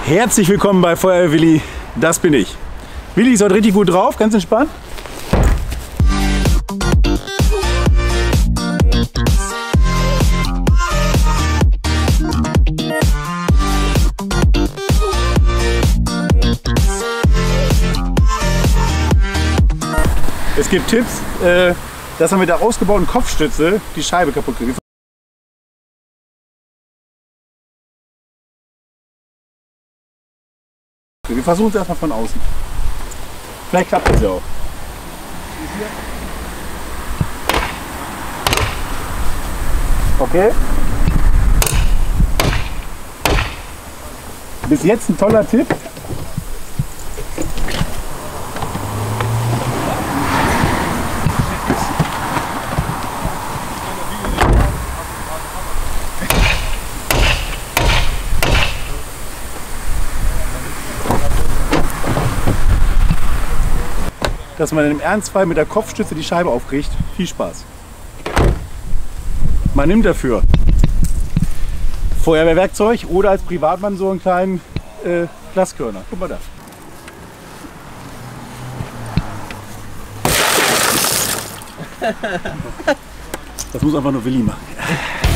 Herzlich willkommen bei Feuerwehr Willi, das bin ich. Willi ist heute richtig gut drauf, ganz entspannt. Es gibt Tipps, dass man mit der ausgebauten Kopfstütze die Scheibe kaputt kriegt. Wir versuchen es erstmal von außen. Vielleicht klappt das ja auch. Okay. Bis jetzt ein toller Tipp. Dass man im Ernstfall mit der Kopfstütze die Scheibe aufkriegt. Viel Spaß. Man nimmt dafür Feuerwehrwerkzeug oder als Privatmann so einen kleinen Glaskörner. Guck mal da. Das muss einfach nur Willi machen.